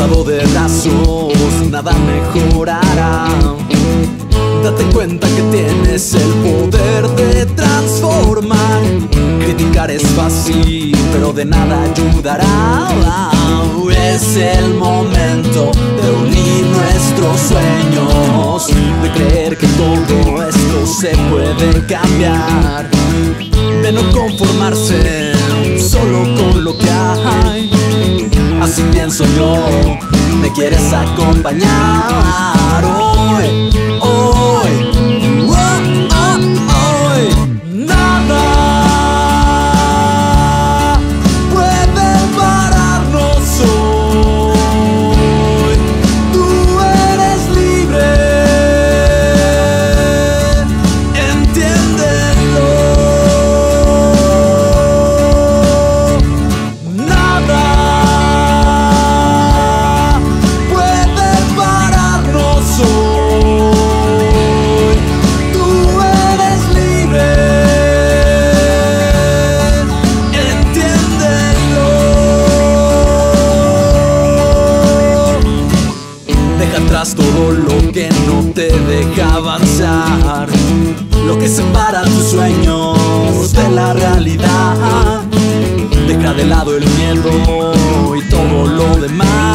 cruzado de brazos, nada mejorará. Date cuenta que tienes el poder de transformar. Criticar es fácil, pero de nada ayudará. Es el momento de unir nuestros sueños, de creer que todo esto se puede cambiar, de no conformarse solo con lo que hay. Así pienso yo, ¿me quieres acompañar hoy? Hoy, hoy. Nada puede pararnos hoy. Tú eres libre, entiéndelo. Nada puede pararnos hoy. Tú eres libre, entiéndelo. Deja atrás todo lo que no te deja avanzar, lo que separa tus sueños de la realidad. Deja de lado el miedo y todo lo demás.